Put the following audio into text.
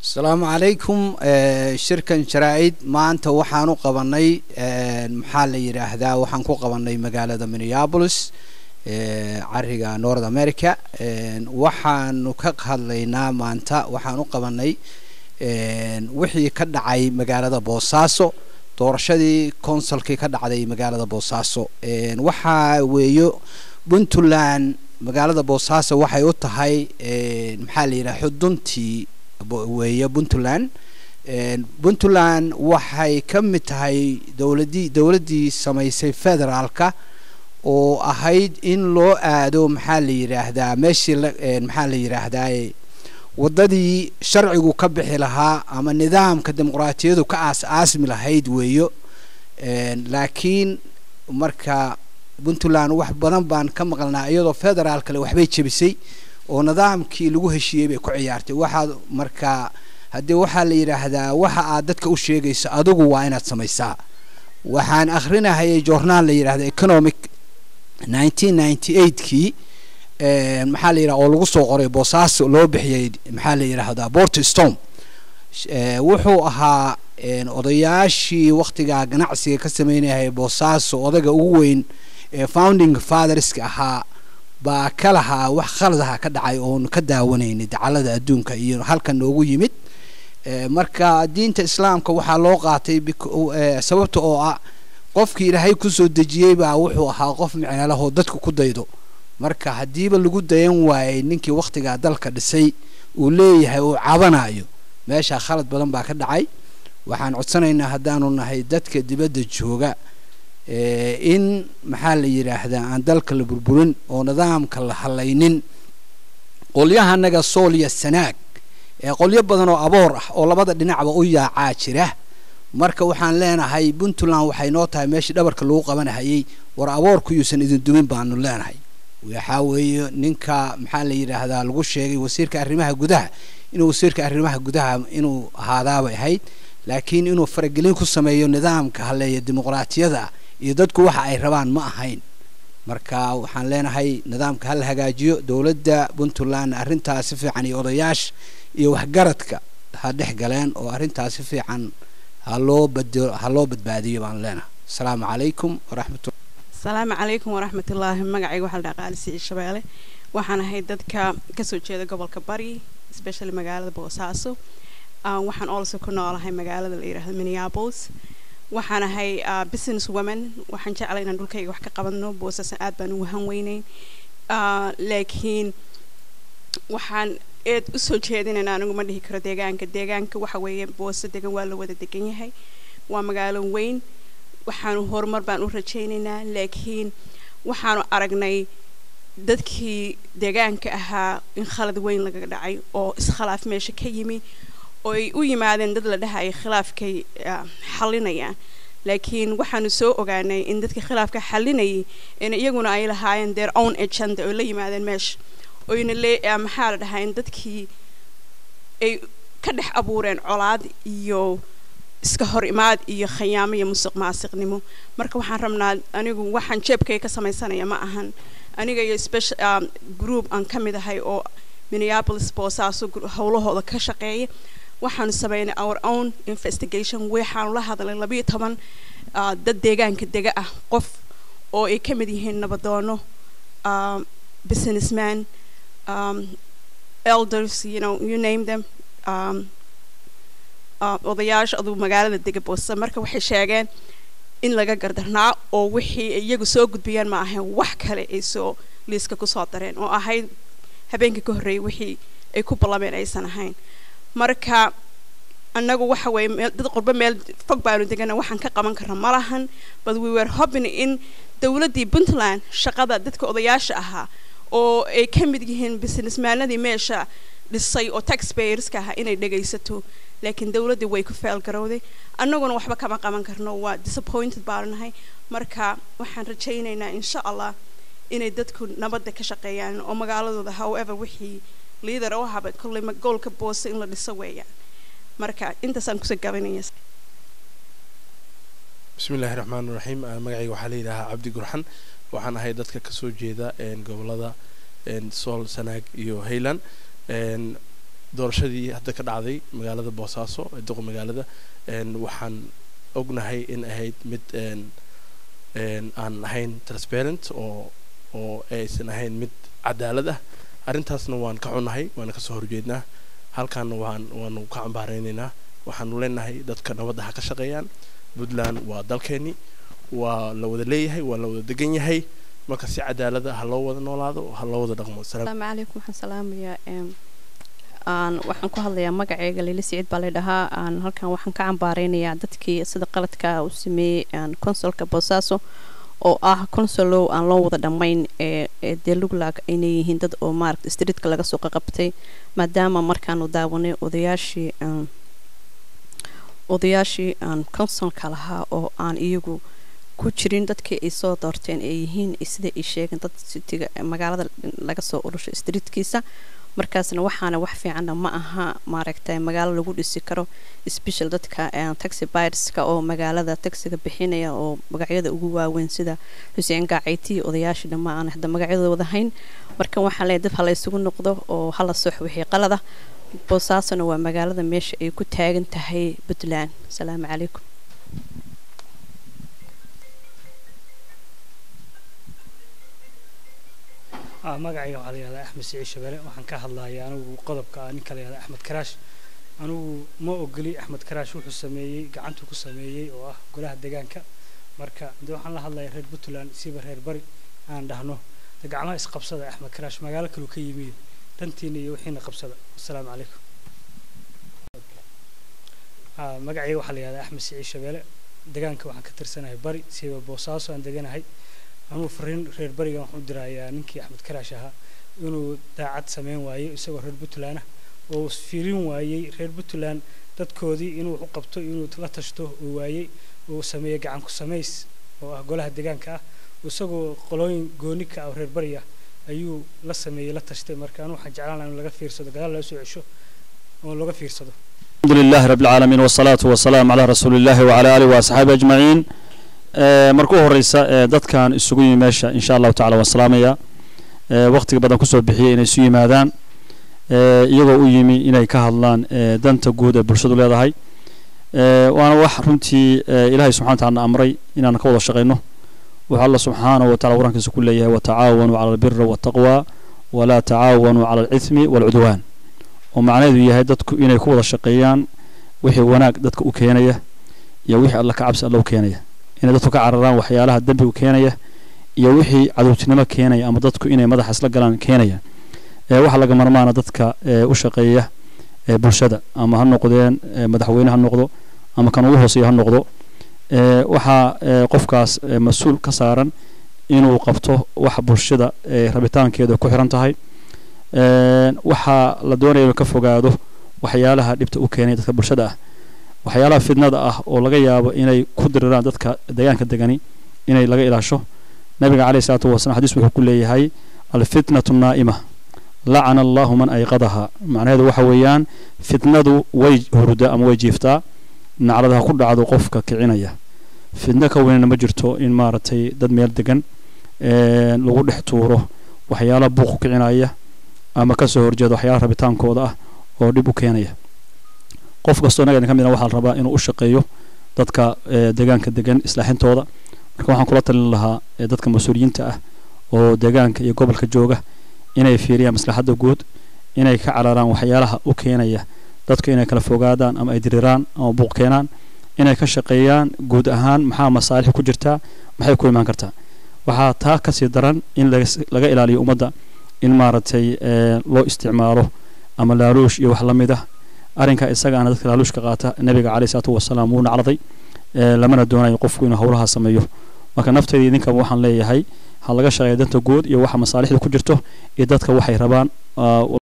السلام عليكم شركة شرائد ما أنت وحنو قبناي محل يراهدا وحنكو قبناي مقالة مينيابوليس عريقة نورد أمريكا وحنو كهالينا ما أنت وحنو قبناي وحي كدعي مقالة بوساسو doorashadii consulkii ka dhacday magaalada Boosaaso waxa weeyo Puntland magaalada Boosaaso waxay u tahay maxaa la yiraahdaa xuduntii weeyo Puntland waxay ka mid tahay dawladii samaysay federaalka oo ahayd in loo aado maxaa la yiraahdaa meeshii maxaa la yiraahdaa wadadii sharcigu ka bixi lahaa ama nidaamka dimuqraadiyadu ka aasmi lahayd weeyo laakiin marka Puntland wax badan baan ka maqalnaa iyadoo federaal kale waxbay jabisay oo nidaamkii lagu heshiiyay bay ku ciyaartay waxa marka hadii waxa la yiraahdaa waxa aad dadka u sheegayso adigu waa inaad samaysaa waxaan akhrinahay journal la yiraahdo Economic 1998kii maxaa la yiraahdaa oo lagu soo qoray Boosaaso loo bixiyay maxaa la yiraahdaa Port Storm wuxuu ahaa odayaashii waqtiga ganacsiga ka sameynayay Boosaaso odaga ugu weyn founding fathers ka ahaa baa kalaha wax khaladaha ka dhacay oo ka daawanayay dacalada adduunka iyo halkan noogu yimid marka diinta islaamka waxa loo qaatay sababta oo ah qofkii Ilaahay ku soo dejiyay baa wuxuu ahaa qof micna leh oo dadku ku daydo marka hadiiba lagu dayan waayay ninkii waqtiga dalka dhisay uu leeyahay oo cabanayo meesha khalad badan baa ka dhacay waxaan codsanaynaa hadaanu nahay dadka dibadda jooga in maxaa la yiraahdaa aan dalka la burburin oo nidaamka la halaynin qolyahanaga Sooliya Sanaag qolyo badan oo aboor ah oo labada dhinacba u yaacaa jira marka waxaan leenahay Puntland waxay noo tahay meeshii dhabarka lagu qabanayay war aboorku yuusan idin dumin baanu leenahay waxa weeyo ninka maxaa la yiraahdaa lagu sheegay wasiirka arrimaha gudaha inuu ahaadaaba ahayd laakiin inuu faragelin ku sameeyo nidaamka haleeyo dimuqraadiyada iyo dadku waxa ay rabaan ma ahayn marka waxaan leenahay nidaamka hal hagaajiyo dawladda Puntland arintaas si fiican iyo odayaasha iyo waxgaradka ha dhex galeen oo arintaas si fiican ha loo badbaadiyo baan leenahay assalaamu calaykum waraxmatullahi السلام عليكم ورحمة الله مقعي واحد قال سي الشبالة وحنا هاي دتك كسوتشي ذا قبل كباري especially مقالة بوساسو وحنا also كنا على هاي مقالة اللي راه مينيابوليس وحنا هاي business women وحنا جاء علينا نقول كي وحكي قبلنا بوساس أدبن وهم ويني لكن وحن أسوتشي هذين أنا نقول ما ده كره ديجان كوحوي بوس ديجان ولا وده ديجان هاي ومقالة وين waxaanu horumar baan u rajaynaynaa laakiin waxaanu aragnay dadkii deegaanka ahaa in khalad weyn laga dhacay oo iskhilaaf meesha ka yimi oo ay u yimaadeen dad la dhahay khilaafkay xalinayaan laakiin waxaanu soo ogaanay in dadka khilaafka xalinayay in iyaguna ay lahaayeen their own agenda oo la yimaadeen meesha oo in maxaa la dhahay in dadkii ay ka dhex abuureen colaad iyo iska hor imaad iyo khiyaamo iyo musuqmaasuqnimo marka waxaan rabnaa anigu waxaan jeebkay ka samaysanaya ma ahan aniga iyo special group aan kamid ahay oo Minneapolis Boosaaso howlahooda ka shaqeeya waxaan sameynay our own investigation waxaan la hadalay 12 dad deegaanka dega ah qof oo ay kamid yihiin nabadoono businessmen elders you name them odayaasha adu magaalada dega Boosaaso marka waxay sheegeen in laga gardarnaa oo wixii iyagu soo gudbiyaan ma ahayn wax kale ay soo liiska ku soo dareen oo ahayd habeenkii ka horreeyay wixii ay ku ballameen aysan ahayn marka annagu waxa way dad qurba meel fog baanu deganaa waxaan ka qaban karnaa malahan but we were hoping in dawladii Puntland shaqada dadka odayaasha ahaa oo ay ka mid yihiin businessmanadii meesha dhisay oo taxpayers ka ah inay dhageysato laakiin dawladdu way ku fail garowday annaguna waxba kama qaban karno waa disappointed baarnahay marka waxaan rajaynaynaa insha Allah inay dadku nabadda ka shaqeeyaan oo magaaladooda however wixii leader oo haba kulli goolka boos in la dhiso weeyaan marka intaasaan ku soo gabanayay bismillaahir rahmaanir rahiim magacayga waxa la yiraahdaa Cabdi Gurxan waxaan ahay dadka ka soo jeeda gobolada Sool Sanaag iyo Highland doorashadii hadda ka dhacday magaalada Boosaaso ee duqa magaalada waxaan ognahay in ahayd mid aan ahayn transparent oo aysan ahayn mid cadaalad ah arrintaasna waan ka xunahay waan ka soo horjeednaa halkaana waanu ka cambaareynaa waxaanu leenahay dadka nabadda ha ka shaqeeyaan Puntland waa dalkeeni waa la wada leeyahay waa la wada degan yahay marka si cadaalad ah loo wada noolaado ha loo wada dhaqmo assalaamu calaykum waxaan salaamayaa waxaan ku hadlayaa magacayga Leila Saciid baa la dhahaa halkan waxaan ka cambaareynaa dadkii sida qaladka u sameeyay consulka Boosaaso oo ah consolo aan loo wada dhamayn ee luglaag inay yihiin dad oo mark streetka laga soo qabtay maadaama markaan u daawanay odayaashii consulka lahaa oo aan iyagu ku jirin dadkii ay soo doorteen ay yihiin sida ay sheegeen dad citiga magaalada laga soo urushay streetkiisa markaasna waxaana wax fiican ma aha maaragtay magaalo lagu dhisi karo special dadka taxi buyerska oo magaalada taxiga bixinaya oo magacyada ugu waaweyn sida Xuseen Gacayti odayaashii dhamaan hadda magacyadooda wada hayn marka waxa la dib hala isugu noqdo oo hala soo wixii qalada Boosaasona waa magaalada meesha ay ku taagan tahay Puntland assalaamu calaykum magacayga waxa la yiraahdaa Axmed Saciid Shabeele waxaan ka hadlayaa anigu qodobka ninka la yiraahdo Axmed Karaash anigu ma ogoli Axmed Karaash wuxuu sameeyay gacantu ku sameeyay oo ah golaha deegaanka marka waxaan la hadlayaa reer Puntland siba reer bari aan dhahno gacmaha isqabsada Axmed Karaash magaalo kale ka yimid dantiina iyo wixiina qabsada assalaamu calaykum magacayga waxa la yiraahdaa Axmed Saciid Shabeele deegaanka waxaan ka tirsanahay bari siba Boosaaso aan deganahay أنا فرين رير بريء محمود درايا نكى أحمد كراشها إنه داعت سمين واي يسوي رير بتلانه وفيرين واي رير بتلان تذكودي إنه عقبته إنه تلاتشته واي وسميه عنك سميس وأقولها الدجان كا وسووا قلوين جونيك أو رير بريء أيو لسميه لاتشته مركانه حجعلنا إنه لقى فير صدق قال لا يسوي شو ولقى فير صدق الحمد لله رب العالمين والصلاة والسلام على رسول الله وعلى آله وأصحابه أجمعين markuu horeysa dadkan isugu yimaasha insha Allah ta'ala wasalaamaya waqtiga badan ku soo bixiyay inay isu yimaadaan iyagoo u yimi inay ka hadlaan danta guud ee bulshadu leedahay waana wax runtii Ilaahay subhanahu wa ta'ala amray inaan ka wada shaqeyno waxa Allah subhanahu wa ta'ala warankiisa ku leeyahay wa ta'aawanu 'ala al-birri wat-taqwa wa la ta'aawanu 'ala al-ithmi wal-'udwan oo macnaheedu yahay dadku inay ku wada shaqeeyaan wixii wanaag dadka u keenaya iyo wixii Allah ka cabsi Allah u keenaya إن dadku ka cararaan waxyaalaha dambiga keenaya iyo wixii cadowtinimo keenaya ama dadku inay madax isla galaan keenaya waxa laga marmaana dadka u shaqeeya bulshada ama ha noqdeen madaxweynaha noqdo ama kan ugu hooseeya ha noqdo waxa qofkaas mas'uul ka saaran inuu qabto wax bulshada rabitaankeeda ku xiran tahay waxa la doonayo inuu ka fogaado waxyaalaha dhibta u keenaya dadka bulshada ah waxyaalaha fidnada ah oo laga yaabo inay ku diriraan dadka deegaanka degani inay laga ilaasho nabiga kaleey salaatu wasalaam xadiis wuxuu ku leeyahay al fitnatu naa'ima la'ana Allahu man ayqadaha macnaheedu waxa weeyaan fitnadu way hurda ama way jiiftaa nacradaha ku dhacdo qofka kicinaya fitna ka weyn ma jirto in maartay dad meel degan lagu dhex tuuro waxyaalaha buuq kicinaya ama ka soo horjeedo waxyaalaha rabitaankooda ah oo dib u keenaya qof kastoo naga kamid ah waxa la rabaa inuu u shaqeeyo dadka deegaanka degan islaahintooda marka waxaan kula talin lahaa dadka mas'uuliyiinta ah oo deegaanka iyo gobolka jooga inay fiiriyaan maslaxada guud inay ka cararaan waxyaalaha u keenaya dadku inay kala fogaadaan ama ay diriraan ama buuq keenaan inay ka shaqeeyaan guud ahaan maxaa masaalix ku jirta maxay ku iman kartaa waxa taa ka sii daran in laga ilaaliyo ummadda in maaragtay loo isticmaalo ama laaluush iyo wax la mid ah arinka isaga aan dadka laaluush ka qaata nabiga kaleey salaatu wasalaam uu nacraday lamana doonayo qofku inuu hawlaha sameeyo marka naftayda idinka waxaan leeyahay ha laga shaqeeyo danta guud iyo waxa masaalixda ku jirto iyo dadka waxay rabaan